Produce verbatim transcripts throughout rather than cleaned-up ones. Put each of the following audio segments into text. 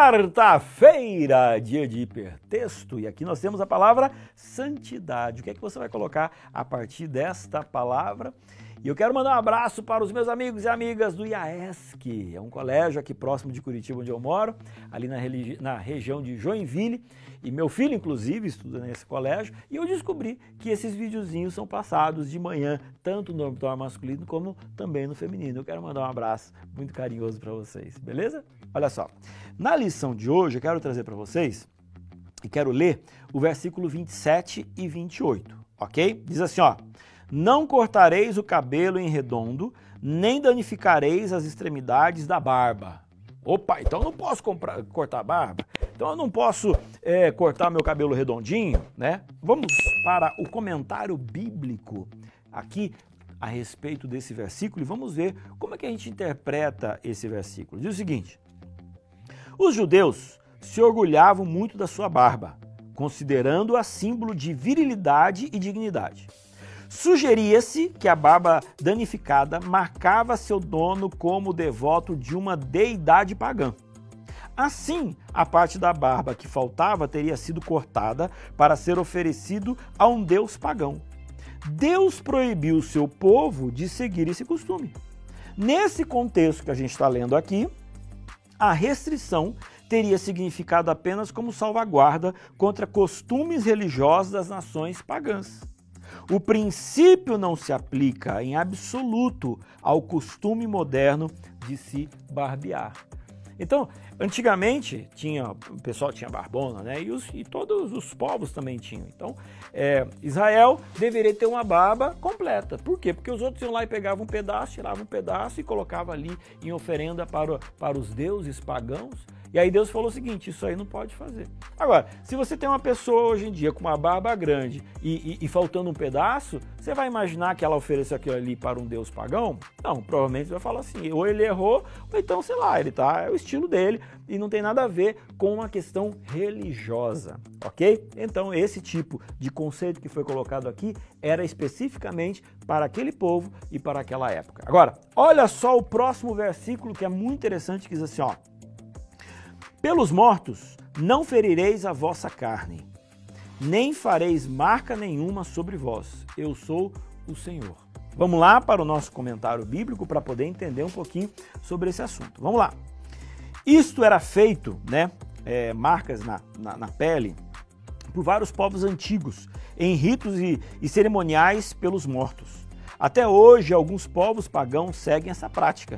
Quarta-feira, dia de hipertexto, e aqui nós temos a palavra santidade. O que é que você vai colocar a partir desta palavra? E eu quero mandar um abraço para os meus amigos e amigas do I A E S C, é um colégio aqui próximo de Curitiba, onde eu moro, ali na, na região de Joinville, e meu filho, inclusive, estuda nesse colégio, e eu descobri que esses videozinhos são passados de manhã, tanto no dormitório masculino como também no feminino. Eu quero mandar um abraço muito carinhoso para vocês, beleza? Olha só, na lição de hoje eu quero trazer para vocês, e quero ler o versículo vinte e sete e vinte e oito, ok? Diz assim, ó: não cortareis o cabelo em redondo, nem danificareis as extremidades da barba. Opa, então eu não posso comprar, cortar a barba? Então eu não posso é, cortar meu cabelo redondinho, né? Vamos para o comentário bíblico aqui a respeito desse versículo e vamos ver como é que a gente interpreta esse versículo. Diz o seguinte: os judeus se orgulhavam muito da sua barba, considerando-a símbolo de virilidade e dignidade. Sugeria-se que a barba danificada marcava seu dono como devoto de uma deidade pagã. Assim, a parte da barba que faltava teria sido cortada para ser oferecido a um deus pagão. Deus proibiu seu povo de seguir esse costume. Nesse contexto que a gente está lendo aqui, a restrição teria significado apenas como salvaguarda contra costumes religiosos das nações pagãs. O princípio não se aplica em absoluto ao costume moderno de se barbear. Então, antigamente, tinha, o pessoal tinha barbona, né? E, os, e todos os povos também tinham. Então, é, Israel deveria ter uma barba completa. Por quê? Porque os outros iam lá e pegavam um pedaço, tiravam um pedaço e colocavam ali em oferenda para, para os deuses pagãos. E aí Deus falou o seguinte: isso aí não pode fazer. Agora, se você tem uma pessoa hoje em dia com uma barba grande e, e, e faltando um pedaço, você vai imaginar que ela ofereceu aquilo ali para um deus pagão? Não, provavelmente você vai falar assim, ou ele errou, ou então, sei lá, ele tá, é o estilo dele e não tem nada a ver com uma questão religiosa, ok? Então, esse tipo de conceito que foi colocado aqui era especificamente para aquele povo e para aquela época. Agora, olha só o próximo versículo que é muito interessante, que diz assim, ó: pelos mortos não ferireis a vossa carne, nem fareis marca nenhuma sobre vós. Eu sou o Senhor. Vamos lá para o nosso comentário bíblico para poder entender um pouquinho sobre esse assunto. Vamos lá. Isto era feito, né, é, marcas na, na, na pele, por vários povos antigos, em ritos e, e cerimoniais pelos mortos. Até hoje, alguns povos pagãos seguem essa prática.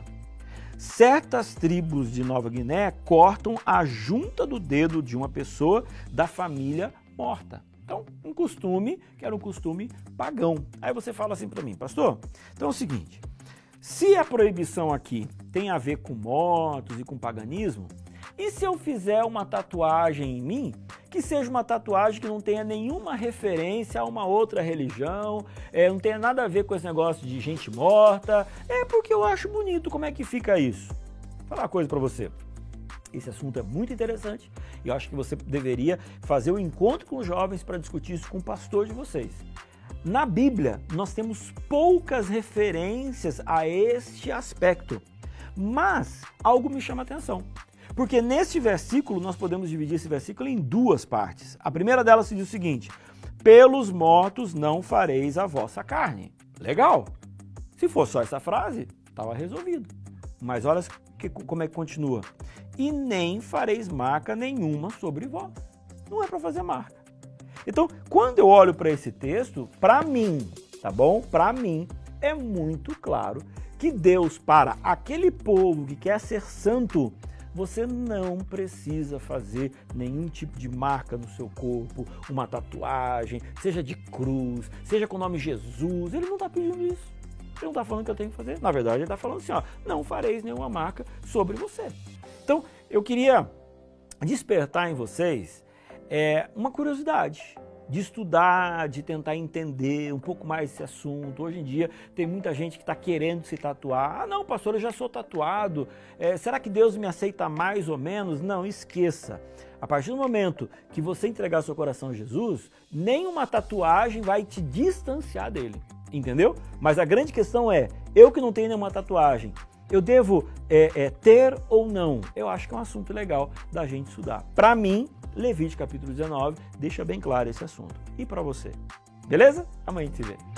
Certas tribos de Nova Guiné cortam a junta do dedo de uma pessoa da família morta. Então, um costume que era um costume pagão. Aí você fala assim para mim: pastor, então é o seguinte, se a proibição aqui tem a ver com mortos e com paganismo, e se eu fizer uma tatuagem em mim, que seja uma tatuagem que não tenha nenhuma referência a uma outra religião, é, não tenha nada a ver com esse negócio de gente morta, é porque eu acho bonito. Como é que fica isso? Vou falar uma coisa para você. Esse assunto é muito interessante e eu acho que você deveria fazer um encontro com os jovens para discutir isso com o pastor de vocês. Na Bíblia, nós temos poucas referências a este aspecto, mas algo me chama a atenção. Porque neste versículo, nós podemos dividir esse versículo em duas partes. A primeira delas se diz o seguinte: pelos mortos não fareis a vossa carne. Legal. Se for só essa frase, estava resolvido. Mas olha que, como é que continua. E nem fareis marca nenhuma sobre vós. Não é para fazer marca. Então, quando eu olho para esse texto, para mim, tá bom? Para mim, é muito claro que Deus, para aquele povo que quer ser santo, você não precisa fazer nenhum tipo de marca no seu corpo, uma tatuagem, seja de cruz, seja com o nome Jesus. Ele não está pedindo isso. Ele não está falando que eu tenho que fazer. Na verdade, ele está falando assim, ó, não fareis nenhuma marca sobre você. Então, eu queria despertar em vocês é, uma curiosidade de estudar, de tentar entender um pouco mais esse assunto. Hoje em dia tem muita gente que está querendo se tatuar. Ah, não, pastor, eu já sou tatuado. É, será que Deus me aceita mais ou menos? Não, esqueça. A partir do momento que você entregar seu coração a Jesus, nenhuma tatuagem vai te distanciar dele, entendeu? Mas a grande questão é, eu que não tenho nenhuma tatuagem, Eu devo é, é, ter ou não? Eu acho que é um assunto legal da gente estudar. Para mim, Levítico capítulo dezenove deixa bem claro esse assunto. E para você? Beleza? Amanhã a gente se vê.